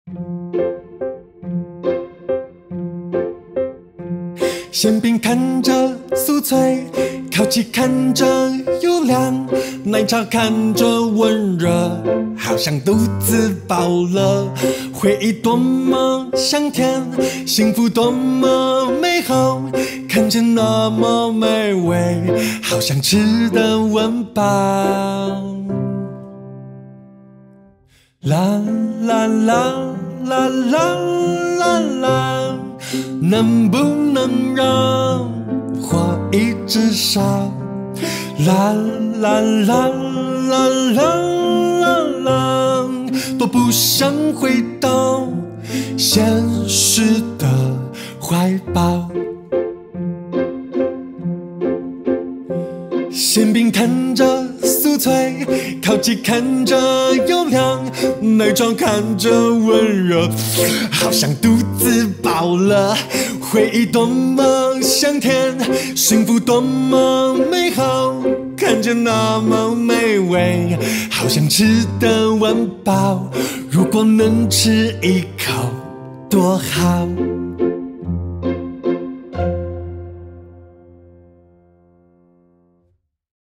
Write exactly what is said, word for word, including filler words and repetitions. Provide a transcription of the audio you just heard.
馅饼看着酥脆，烤鸡看着油亮，奶茶看着温热，好像肚子饱了。回忆多么香甜，幸福多么美好，看着那么美味，好想吃得温饱。啦啦啦啦啦啦啦，能不能让花一直烧？啦啦啦啦啦啦啦，多不想回到现实的怀抱。馅饼看着酥脆，烤鸡看着油亮，奶茶看着温热，好像肚子饱了。回忆多么香甜，幸福多么美好，看着那么美味，好想吃得温饱。如果能吃一口，多好。